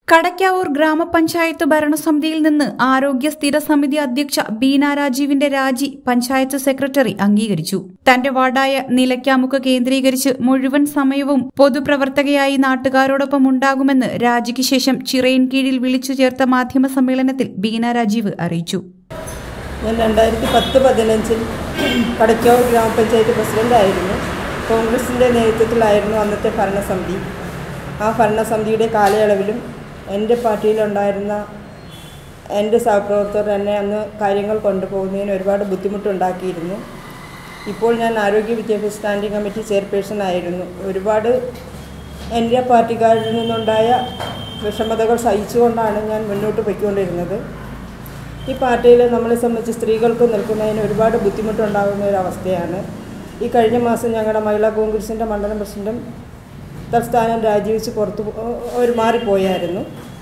കടയ്ക്കാവൂർ ഗ്രാമപഞ്ചായത്ത് ഭരണസമിതിയിൽ നിന്ന് ആരോഗ്യ സ്ഥിര സമിതി അധ്യക്ഷ ബീന രാജീവിന്റെ രാജി പഞ്ചായത്ത് സെക്രട്ടറി അംഗീകരിച്ചു. തന്റെ വാർഡായ നിലയ്ക്കാമുക്ക് കേന്ദ്രീകരിച്ച് മുഴുവൻ സമയവും പൊതുപ്രവർത്തകയായി നാട്ടുകാരോടൊപ്പം ഉണ്ടാകുമെന്ന് രാജിക്ക് ശേഷം ചിറയിൻകീഴിൽ വിളിച്ചു ചേർത്ത മാധ്യമ സമ്മേളനത്തിൽ ബീന രാജീവ് അറിയിച്ചു. ഞാൻ 2010-15 കടയ്ക്കാവൂർ ഗ്രാമപഞ്ചായത്ത് പ്രസിഡന്റായിരുന്നു. കോൺഗ്രസിന്റെ നേതൃത്വത്തിലായിരുന്നു അന്നത്തെ ഭരണസമിതി. ആ ഭരണസമിതിയുടെ കാലയളവിലും എൻ്റെ പാർട്ടിയിലുണ്ടായിരുന്ന എൻ്റെ സഹപ്രവർത്തകർ എന്നെ അന്ന് കാര്യങ്ങൾ കൊണ്ടുപോകുന്നതിന് ഒരുപാട് ബുദ്ധിമുട്ടുണ്ടാക്കിയിരുന്നു. ഇപ്പോൾ ഞാൻ ആരോഗ്യ വിദ്യാഭ്യാസ സ്റ്റാൻഡിംഗ് കമ്മിറ്റി ചെയർപേഴ്സൺ ആയിരുന്നു. ഒരുപാട് എൻ്റെ പാർട്ടിക്കാരിൽ നിന്നുണ്ടായ വിഷമതകൾ സഹിച്ചുകൊണ്ടാണ് ഞാൻ മുന്നോട്ട് പോയിക്കൊണ്ടിരുന്നത്. ഈ പാർട്ടിയിൽ നമ്മളെ സംബന്ധിച്ച് സ്ത്രീകൾക്ക് നിൽക്കുന്നതിന് ഒരുപാട് ബുദ്ധിമുട്ടുണ്ടാകുന്ന ഒരവസ്ഥയാണ്. ഈ കഴിഞ്ഞ മാസം ഞങ്ങളുടെ മഹിളാ കോൺഗ്രസിൻ്റെ മണ്ഡലം പ്രസിഡന്റും തൽസ്ഥാനം രാജിവെച്ച് മാറിപ്പോയായിരുന്നു.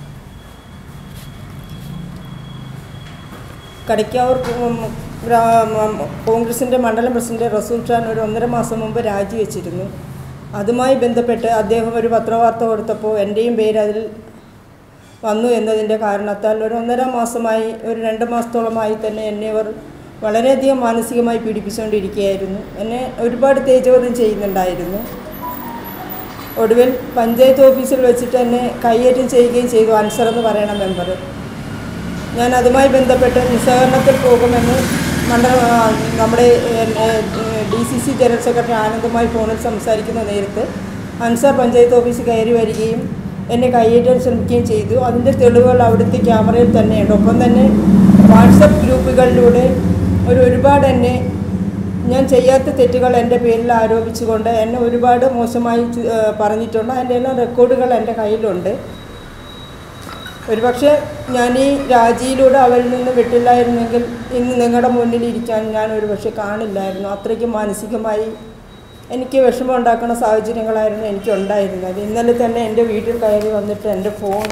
കടയ്ക്കാവൂർ കോൺഗ്രസിൻ്റെ മണ്ഡലം പ്രസിഡന്റ് റസൂൽ ഖാൻ ഒരു 1.5 മാസം മുമ്പ് രാജിവെച്ചിരുന്നു. അതുമായി ബന്ധപ്പെട്ട് അദ്ദേഹം ഒരു പത്രവാർത്ത കൊടുത്തപ്പോൾ എൻ്റെയും പേര് അതിൽ വന്നു എന്നതിൻ്റെ കാരണത്താൽ ഒരു 1.5 മാസമായി, ഒരു 2 മാസത്തോളമായി തന്നെ എന്നെ അവർ വളരെയധികം മാനസികമായി പീഡിപ്പിച്ചുകൊണ്ടിരിക്കുകയായിരുന്നു. എന്നെ ഒരുപാട് തേജോവധം ചെയ്യുന്നുണ്ടായിരുന്നു. ഒടുവിൽ പഞ്ചായത്ത് ഓഫീസിൽ വെച്ചിട്ട് എന്നെ കയ്യേറ്റം ചെയ്യുകയും ചെയ്തു. അൻസർ എന്ന് പറയുന്ന മെമ്പർ. ഞാൻ അതുമായി ബന്ധപ്പെട്ട് നിസ്സഹകരണത്തിൽ പോകുമെന്ന് നമ്മുടെ DCC ജനറൽ സെക്രട്ടറി ആനന്ദുമായി ഫോണിൽ സംസാരിക്കുന്ന നേരത്ത് അൻസർ പഞ്ചായത്ത് ഓഫീസിൽ കയറി വരികയും എന്നെ കയ്യേറ്റാൻ ശ്രമിക്കുകയും ചെയ്തു. അതിൻ്റെ തെളിവുകൾ അവിടുത്തെ ക്യാമറയിൽ തന്നെയുണ്ട്. ഒപ്പം തന്നെ വാട്സപ്പ് ഗ്രൂപ്പുകളിലൂടെ ഒരുപാട് എന്നെ ഞാൻ ചെയ്യാത്ത തെറ്റുകൾ എൻ്റെ പേരിൽ ആരോപിച്ചുകൊണ്ട് എന്നെ ഒരുപാട് മോശമായി പറഞ്ഞിട്ടുണ്ട്. അതിൻ്റെ എല്ലാം റെക്കോർഡുകൾ എൻ്റെ കയ്യിലുണ്ട്. ഒരുപക്ഷെ ഞാൻ ഈ രാജിയിലൂടെ അവരിൽ നിന്ന് വിട്ടില്ലായിരുന്നെങ്കിൽ ഇന്ന് നിങ്ങളുടെ മുന്നിൽ ഇരിക്കാൻ ഞാൻ ഒരുപക്ഷെ കാണില്ലായിരുന്നു. അത്രയ്ക്ക് മാനസികമായി എനിക്ക് വിഷമം ഉണ്ടാക്കുന്ന സാഹചര്യങ്ങളായിരുന്നു എനിക്കുണ്ടായിരുന്നത്. ഇന്നലെ തന്നെ എൻ്റെ വീട്ടിൽ കയറി വന്നിട്ട് എൻ്റെ ഫോൺ,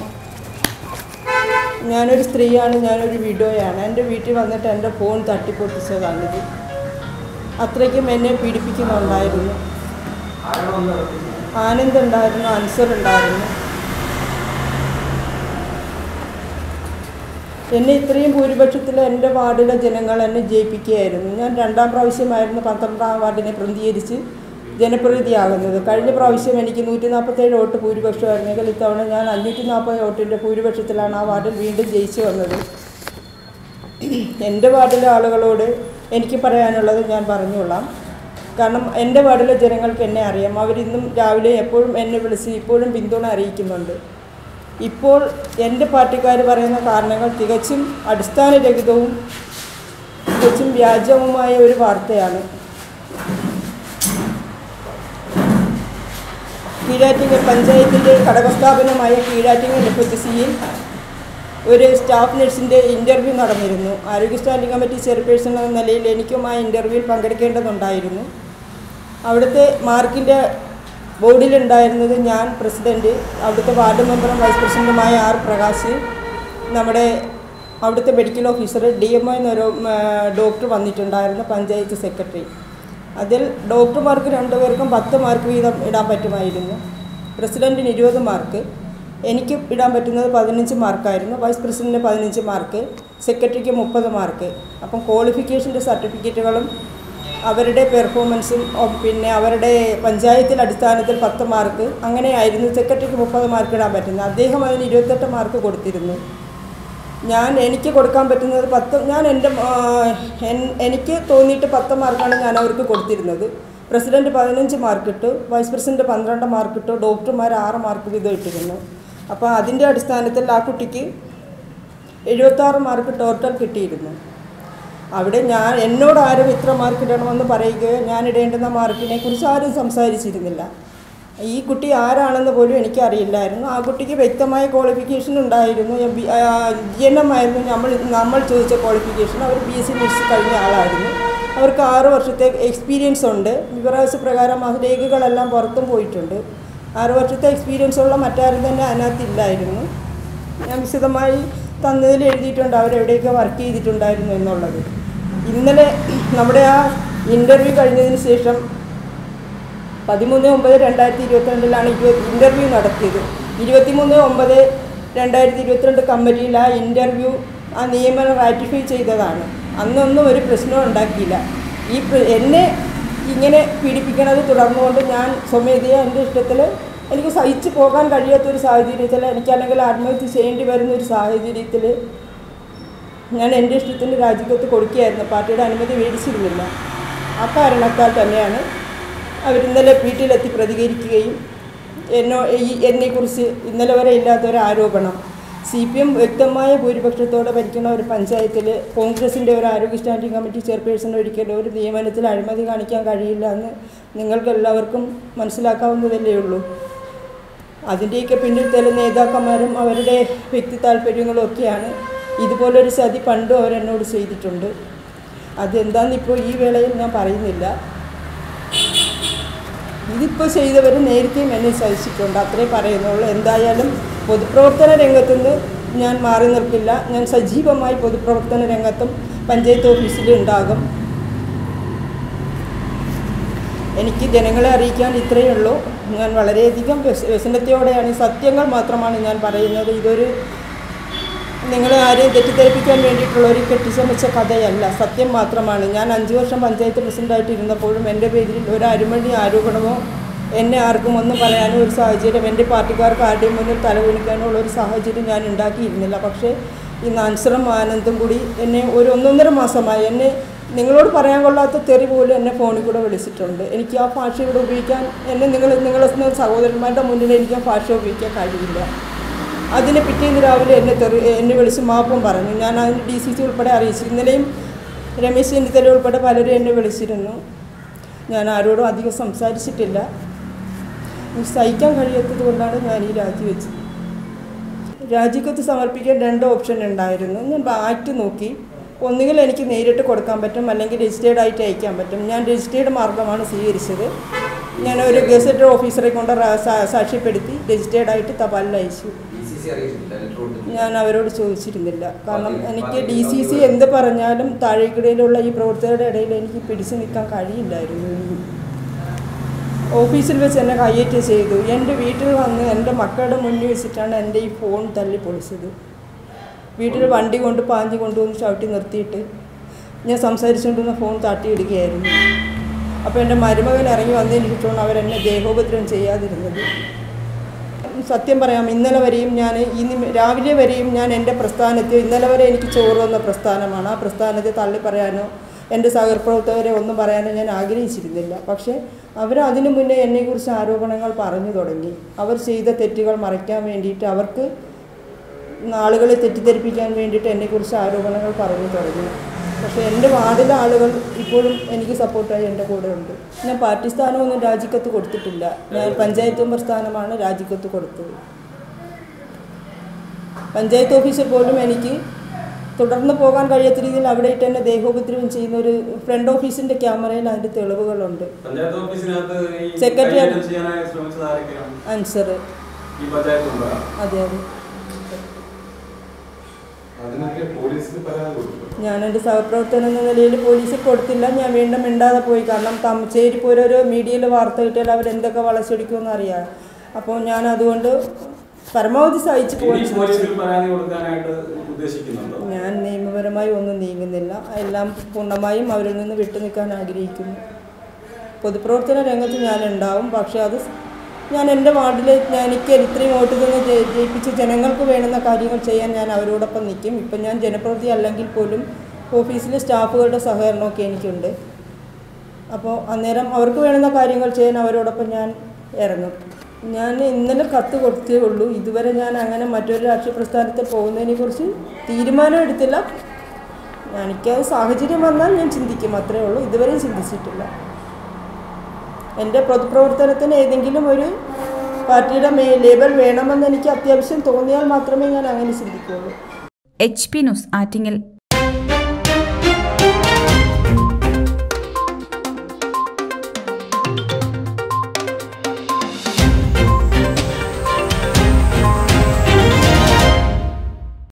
ഞാനൊരു സ്ത്രീയാണ്, ഞാനൊരു വിഡോയാണ്, എൻ്റെ വീട്ടിൽ വന്നിട്ട് എൻ്റെ ഫോൺ തട്ടിപ്പൊട്ടിച്ചതാണിത്. അത്രയ്ക്കും എന്നെ പീഡിപ്പിക്കുന്നുണ്ടായിരുന്നു. ആനന്ദ് ഉണ്ടായിരുന്നു, അൻസർ ഉണ്ടായിരുന്നു. എന്നെ ഇത്രയും ഭൂരിപക്ഷത്തിൽ എൻ്റെ വാർഡിലെ ജനങ്ങൾ എന്നെ ജയിപ്പിക്കുകയായിരുന്നു. ഞാൻ 2ാം പ്രാവശ്യമായിരുന്നു 12ാം വാർഡിനെ പ്രതിനിധീകരിച്ച് ജനപ്രതിനിധിയാകുന്നത്. കഴിഞ്ഞ പ്രാവശ്യം എനിക്ക് 147 വോട്ട് ഭൂരിപക്ഷമായിരുന്നെങ്കിൽ ഇത്തവണ ഞാൻ 540 വോട്ടിൻ്റെ ഭൂരിപക്ഷത്തിലാണ് ആ വാർഡിൽ വീണ്ടും ജയിച്ചു വന്നത്. എൻ്റെ വാർഡിലെ ആളുകളോട് എനിക്ക് പറയാനുള്ളത് ഞാൻ പറഞ്ഞുകൊള്ളാം. കാരണം എൻ്റെ വാർഡിലെ ജനങ്ങൾക്ക് എന്നെ അറിയാം. അവരിന്നും രാവിലെ എപ്പോഴും എന്നെ വിളിച്ച് ഇപ്പോഴും പിന്തുണ അറിയിക്കുന്നുണ്ട്. ഇപ്പോൾ എൻ്റെ പാർട്ടിക്കാർ പറയുന്ന കാരണങ്ങൾ തികച്ചും അടിസ്ഥാനരഹിതവും തികച്ചും വ്യാജവുമായ ഒരു വാർത്തയാണ്. കീഴാറ്റിങ്ങൽ പഞ്ചായത്തിൻ്റെ ഘടകസ്ഥാപനമായ കീഴാറ്റിങ്ങൽ FHCയിൽ ഒരു സ്റ്റാഫ് നഴ്സിൻ്റെ ഇൻ്റർവ്യൂ നടന്നിരുന്നു. ആരോഗ്യ സ്റ്റാൻഡിംഗ് കമ്മിറ്റി ചെയർപേഴ്സൺ എന്ന നിലയിൽ എനിക്കും ആ ഇൻ്റർവ്യൂവിൽ പങ്കെടുക്കേണ്ടതുണ്ടായിരുന്നു. അവിടുത്തെ മാർക്കിൻ്റെ ബോർഡിലുണ്ടായിരുന്നത് ഞാൻ, പ്രസിഡൻറ്റ്, അവിടുത്തെ വാർഡ് മെമ്പറും വൈസ് പ്രസിഡൻറ്റുമായ R. പ്രകാശ്, നമ്മുടെ അവിടുത്തെ മെഡിക്കൽ ഓഫീസർ, DMO എന്നൊരു ഡോക്ടർ വന്നിട്ടുണ്ടായിരുന്നു, പഞ്ചായത്ത് സെക്രട്ടറി. അതിൽ ഡോക്ടർമാർക്ക് 2 പേർക്കും 10 മാർക്ക് വീതം ഇടാൻ പറ്റുമായിരുന്നു. പ്രസിഡൻറ്റിന് 20 മാർക്ക്, എനിക്ക് ഇടാൻ പറ്റുന്നത് 15 മാർക്കായിരുന്നു. വൈസ് പ്രസിഡൻറ്റിന് 15 മാർക്ക്, സെക്രട്ടറിക്ക് 30 മാർക്ക്. അപ്പം ക്വാളിഫിക്കേഷൻ്റെ സർട്ടിഫിക്കറ്റുകളും അവരുടെ പെർഫോമൻസും പിന്നെ അവരുടെ പഞ്ചായത്തിൽ അടിസ്ഥാനത്തിൽ 10 മാർക്ക്, അങ്ങനെയായിരുന്നു. സെക്രട്ടറിക്ക് 30 മാർക്ക് ഇടാൻ പറ്റുന്നത്. അദ്ദേഹം അതിന് 28 മാർക്ക് കൊടുത്തിരുന്നു. എനിക്ക് കൊടുക്കാൻ പറ്റുന്നത് 10, എനിക്ക് തോന്നിയിട്ട് 10 മാർക്കാണ് ഞാൻ അവർക്ക് കൊടുത്തിരുന്നത്. പ്രസിഡൻറ്റ് 15 മാർക്കിട്ടു, വൈസ് പ്രസിഡൻറ്റ് 12 മാർക്കിട്ടു, ഡോക്ടർമാർ 6 മാർക്ക് വീതം ഇട്ടിരുന്നു. അപ്പോൾ അതിൻ്റെ അടിസ്ഥാനത്തിൽ ആ കുട്ടിക്ക് 76 മാർക്ക് ടോട്ടൽ കിട്ടിയിരുന്നു. അവിടെ എന്നോട് ആരും ഇത്ര മാർക്ക് ഇടണമെന്ന് പറയുകയോ ഞാൻ ഇടേണ്ടുന്ന മാർക്കിനെ കുറിച്ച് ആരും സംസാരിച്ചിരുന്നില്ല. ഈ കുട്ടി ആരാണെന്ന് പോലും എനിക്കറിയില്ലായിരുന്നു. ആ കുട്ടിക്ക് വ്യക്തമായ ക്വാളിഫിക്കേഷൻ ഉണ്ടായിരുന്നു. GNM ആയിരുന്നു നമ്മൾ ചോദിച്ച ക്വാളിഫിക്കേഷൻ. അവർ BSc നഴ്സ് കഴിഞ്ഞ ആളായിരുന്നു. അവർക്ക് 6 വർഷത്തെ എക്സ്പീരിയൻസ് ഉണ്ട്. വിവരാവകാശ പ്രകാരം ആ രേഖകളെല്ലാം പുറത്തും പോയിട്ടുണ്ട്. 6 വർഷത്തെ എക്സ്പീരിയൻസ് ഉള്ള മറ്റാരും തന്നെ അതിനകത്തില്ലായിരുന്നു. ഞാൻ വിശദമായി തന്നതിൽ എഴുതിയിട്ടുണ്ട് അവരെവിടെയൊക്കെ വർക്ക് ചെയ്തിട്ടുണ്ടായിരുന്നു എന്നുള്ളത്. ഇന്നലെ നമ്മുടെ ആ ഇൻ്റർവ്യൂ കഴിഞ്ഞതിന് ശേഷം 13/9/2022 ഇൻ്റർവ്യൂ നടത്തിയത്. 23/9 2022 കമ്മിറ്റിയിൽ ആ ഇൻ്റർവ്യൂ ആ നിയമനം റാറ്റിഫൈ ചെയ്തതാണ്. അന്നൊന്നും ഒരു പ്രശ്നവും ഉണ്ടാക്കിയില്ല. എന്നെ ഇങ്ങനെ പീഡിപ്പിക്കണത് തുടർന്നുകൊണ്ട് ഞാൻ സ്വമേധയാ എൻ്റെ ഇഷ്ടത്തിൽ എനിക്ക് സഹിച്ചു പോകാൻ കഴിയാത്തൊരു സാഹചര്യത്തിൽ, എനിക്കല്ലെങ്കിൽ ആത്മഹത്യ ചെയ്യേണ്ടി വരുന്നൊരു സാഹചര്യത്തിൽ ഞാൻ എൻ്റെ ഇഷ്ടത്തിന് രാജിക്കത്ത് കൊടുക്കുകയായിരുന്നു. പാർട്ടിയുടെ അനുമതി മേടിച്ചിരുന്നില്ല. ആ കാരണത്താൽ തന്നെയാണ് അവരിന്നലെ വീട്ടിലെത്തി പ്രതികരിക്കുകയും എന്നെക്കുറിച്ച് ഇന്നലെ വരെ ഇല്ലാത്തൊരു ആരോപണം, CPM വ്യക്തമായ ഭൂരിപക്ഷത്തോടെ ഭരിക്കുന്ന ഒരു പഞ്ചായത്തിൽ കോൺഗ്രസിൻ്റെ ഒരു ആരോഗ്യ സ്റ്റാൻഡിംഗ് കമ്മിറ്റി ചെയർപേഴ്സൺ ഒരിക്കലും ഒരു നിയമനത്തിൽ അഴിമതി കാണിക്കാൻ കഴിയില്ല എന്ന് നിങ്ങൾക്കെല്ലാവർക്കും മനസ്സിലാക്കാവുന്നതല്ലേ ഉള്ളൂ. അതിൻ്റെയൊക്കെ പിന്നിൽ ചില നേതാക്കന്മാരും അവരുടെ വ്യക്തി താല്പര്യങ്ങളും ഒക്കെയാണ്. ഇതുപോലൊരു ചതി പണ്ടും അവരെന്നോട് ചെയ്തിട്ടുണ്ട്. അതെന്താണെന്നിപ്പോൾ ഈ വേളയിൽ ഞാൻ പറയുന്നില്ല. ഇതിപ്പോൾ ചെയ്തവർ നേരത്തെയും എന്നെ സഹിച്ചിട്ടുണ്ട്, അത്രേ പറയുന്നുള്ളൂ. എന്തായാലും പൊതുപ്രവർത്തന രംഗത്തുനിന്ന് ഞാൻ മാറി നിൽക്കില്ല. ഞാൻ സജീവമായി പൊതുപ്രവർത്തന രംഗത്തും പഞ്ചായത്ത് ഓഫീസിലുണ്ടാകും. എനിക്ക് ജനങ്ങളെ അറിയിക്കാൻ ഇത്രയേ ഉള്ളൂ. ഞാൻ വളരെയധികം വ്യസനത്തോടെയാണ്, സത്യങ്ങൾ മാത്രമാണ് ഞാൻ പറയുന്നത്. ഇതൊരു നിങ്ങളെ ആരെയും തെറ്റിദ്ധരിപ്പിക്കാൻ വേണ്ടിയിട്ടുള്ള ഒരു കെട്ടിച്ചമച്ച കഥയല്ല, സത്യം മാത്രമാണ്. ഞാൻ 5 വർഷം പഞ്ചായത്ത് പ്രസിഡൻ്റായിട്ട് ഇരുന്നപ്പോഴും എൻ്റെ പേരിൽ ഒരു അഴിമതി ആരോപണമോ എന്നെ ആർക്കും ഒന്നും പറയാനോ ഒരു സാഹചര്യം, എൻ്റെ പാർട്ടിക്കാർക്ക് ആരുടെയും മുന്നിൽ തലകുനിക്കാനോ ഉള്ള ഒരു സാഹചര്യം ഞാൻ ഉണ്ടാക്കിയിരുന്നില്ല. പക്ഷേ ഈ നാൻസറും ആനന്ദും കൂടി എന്നെ ഒരു 1.5 മാസമായി എന്നെ നിങ്ങളോട് പറയാൻ കൊള്ളാത്ത തെറി പോലും എന്നെ ഫോണിൽ കൂടെ വിളിച്ചിട്ടുണ്ട്. എനിക്ക് ആ ഭാഷ ഇവിടെ ഉപയോഗിക്കാൻ നിങ്ങളെ സഹോദരന്മാരുടെ മുന്നിൽ എനിക്ക് ആ ഭാഷ ഉപയോഗിക്കാൻ കഴിയില്ല. അതിനെ പിറ്റേന്ന് രാവിലെ എന്നെ വിളിച്ച് മാപ്പും പറഞ്ഞു. ഞാൻ അതിന് DCC ഉൾപ്പെടെ അറിയിച്ചു. ഇന്നലെയും രമേശ് ചെന്നിത്തല ഉൾപ്പെടെ പലരും എന്നെ വിളിച്ചിരുന്നു. ഞാൻ ആരോടും അധികം സംസാരിച്ചിട്ടില്ല. സഹിക്കാൻ കഴിയാത്തത് കൊണ്ടാണ് ഞാൻ ഈ രാജിവെച്ചത്. രാജിക്കത്ത് സമർപ്പിക്കാൻ 2 ഓപ്ഷൻ ഉണ്ടായിരുന്നു. ഞാൻ ആക്ട് നോക്കി. ഒന്നുകിൽ എനിക്ക് നേരിട്ട് കൊടുക്കാൻ പറ്റും, അല്ലെങ്കിൽ രജിസ്റ്റേർഡ് ആയിട്ട് അയക്കാൻ പറ്റും. ഞാൻ രജിസ്റ്റേർഡ് മാർഗമാണ് സ്വീകരിച്ചത്. ഞാൻ ഒരു ഗസറ്റഡ് ഓഫീസറെ കൊണ്ട് സാക്ഷ്യപ്പെടുത്തി രജിസ്റ്റേർഡ് തപാലിൽ അയച്ചു. ഞാൻ അവരോട് ചോദിച്ചിരുന്നില്ല. കാരണം എനിക്ക് DCC എന്ത് പറഞ്ഞാലും താഴേക്കിടയിലുള്ള ഈ പ്രവർത്തകരുടെ ഇടയിൽ എനിക്ക് പിടിച്ചു നിൽക്കാൻ കഴിയില്ലായിരുന്നു. ഓഫീസിൽ വെച്ച് എന്നെ കയ്യേറ്റ ചെയ്തു. എൻ്റെ വീട്ടിൽ വന്ന് എൻ്റെ മക്കളുടെ മുന്നിൽ വെച്ചിട്ടാണ് എൻ്റെ ഈ ഫോൺ തല്ലി പൊളിച്ചത്. വീട്ടിൽ വണ്ടി കൊണ്ട് പാഞ്ഞ് കൊണ്ടുവന്ന് ചവിട്ടി നിർത്തിയിട്ട് ഞാൻ സംസാരിച്ചുകൊണ്ടിരുന്ന ഫോൺ തട്ടിയിടുകയായിരുന്നു. അപ്പോൾ എൻ്റെ മരുമകൻ ഇറങ്ങി വന്നതിന് ശേഷമാണ് അവരെന്നെ ദേഹോപദ്രവം ചെയ്യാതിരുന്നത്. സത്യം പറയാം, ഇന്നലെ വരെയും രാവിലെ വരെയും ഞാൻ എൻ്റെ പ്രസ്ഥാനത്തെ, ഇന്നലെ വരെ എനിക്ക് ചോറ് വന്ന പ്രസ്ഥാനമാണ്, ആ പ്രസ്ഥാനത്തെ തള്ളി പറയാനോ എൻ്റെ സഹപ്രവർത്തകരെ ഒന്നും പറയാനോ ഞാൻ ആഗ്രഹിച്ചിരുന്നില്ല. പക്ഷേ അതിനു മുന്നേ എന്നെക്കുറിച്ച് ആരോപണങ്ങൾ പറഞ്ഞു തുടങ്ങി. അവർ ചെയ്ത തെറ്റുകൾ മറയ്ക്കാൻ വേണ്ടിയിട്ട്, അവർക്ക് ആളുകളെ തെറ്റിദ്ധരിപ്പിക്കാൻ വേണ്ടിയിട്ട് എന്നെക്കുറിച്ച് ആരോപണങ്ങൾ പറഞ്ഞു തുടങ്ങി. പക്ഷേ എൻ്റെ വാർഡിലെ ആളുകൾ ഇപ്പോഴും എനിക്ക് സപ്പോർട്ടായി എൻ്റെ കൂടെ ഉണ്ട്. ഞാൻ പാർട്ടി സ്ഥാനമൊന്നും രാജിക്കത്ത് കൊടുത്തിട്ടില്ല. ഞാൻ പഞ്ചായത്ത് മെമ്പർ സ്ഥാനമാണ് രാജിക്കത്ത് കൊടുത്തത്. പഞ്ചായത്ത് ഓഫീസിൽ പോലും എനിക്ക് തുടർന്ന് പോകാൻ കഴിയാത്ത രീതിയിൽ അവിടെ ഇട്ട് എന്നെ ദേഹോപദ്രവം ചെയ്യുന്ന ഒരു ഫ്രണ്ട് ഓഫീസിൻ്റെ ക്യാമറയിൽ അതിൻ്റെ തെളിവുകളുണ്ട്. സെക്രട്ടറി അൻസർ. അതെ അതെ. ഞാൻ എൻ്റെ സഹപ്രവർത്തകൻ എന്ന നിലയിൽ പോലീസിൽ കൊടുത്തില്ല. ഞാൻ വീണ്ടും മിണ്ടാതെ പോയി. കാരണം ചേരിപ്പോൾ ഓരോരോ മീഡിയയിൽ വാർത്ത കിട്ടിയാൽ അവരെന്തൊക്കെ വളച്ചൊടിക്കുമെന്ന് അറിയാം. അപ്പോൾ ഞാൻ അതുകൊണ്ട് പരമാവധി സഹിച്ചു പോകാൻ ഞാൻ നിയമപരമായി ഒന്നും നീങ്ങുന്നില്ല. എല്ലാം പൂർണ്ണമായും അവരിൽ നിന്ന് വിട്ടുനിൽക്കാൻ ആഗ്രഹിക്കുന്നു. പൊതുപ്രവർത്തന രംഗത്ത് ഞാൻ ഉണ്ടാവും. പക്ഷേ അത് ഞാൻ എൻ്റെ വാർഡിൽ എനിക്ക് ഇത്രയും വോട്ട് നിന്ന് ജയിപ്പിച്ച് ജനങ്ങൾക്ക് വേണ്ടുന്ന കാര്യങ്ങൾ ചെയ്യാൻ ഞാൻ അവരോടൊപ്പം നിൽക്കും. ഇപ്പം ഞാൻ ജനപ്രതിനിധി അല്ലെങ്കിൽ പോലും ഓഫീസിലെ സ്റ്റാഫുകളുടെ സഹകരണമൊക്കെ എനിക്കുണ്ട്. അപ്പോൾ അന്നേരം അവർക്ക് വേണ്ടുന്ന കാര്യങ്ങൾ ചെയ്യാൻ അവരോടൊപ്പം ഞാൻ ഇറങ്ങും. ഞാൻ ഇന്നലെ കത്ത് കൊടുത്തേ ഉള്ളൂ. ഇതുവരെ ഞാൻ അങ്ങനെ മറ്റൊരു രാഷ്ട്രീയ പ്രസ്ഥാനത്തിൽ പോകുന്നതിനെക്കുറിച്ച് തീരുമാനം എടുത്തില്ല. എനിക്കത് സാഹചര്യം വന്നാൽ ഞാൻ ചിന്തിക്കും, അത്രേ ഉള്ളൂ. ഇതുവരെയും ചിന്തിച്ചിട്ടില്ല. എൻ്റെ പൊതുപ്രവർത്തനത്തിന് ഏതെങ്കിലും ഒരു പാർട്ടിയുടെ ലേബൽ വേണമെന്ന് എനിക്ക് അത്യാവശ്യം തോന്നിയാൽ മാത്രമേ ഞാൻ അങ്ങനെ ചിന്തിക്കുകയുള്ളൂ. HP news Attingal.